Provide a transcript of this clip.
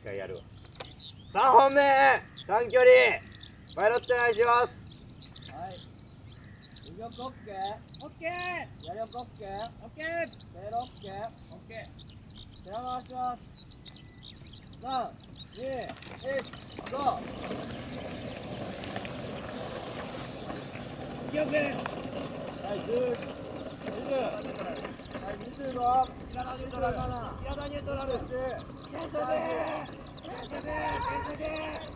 回やるわ。3本目短距離パイロットお願いします。 はい。右横オッケー。オッケー。左横オッケー。オッケー。セロオッケー。オッケー。手を回します。3、2、1、ゴー。右横。はい、10、20。はい、25。平田ニュートラル。平田ニュートラル。30。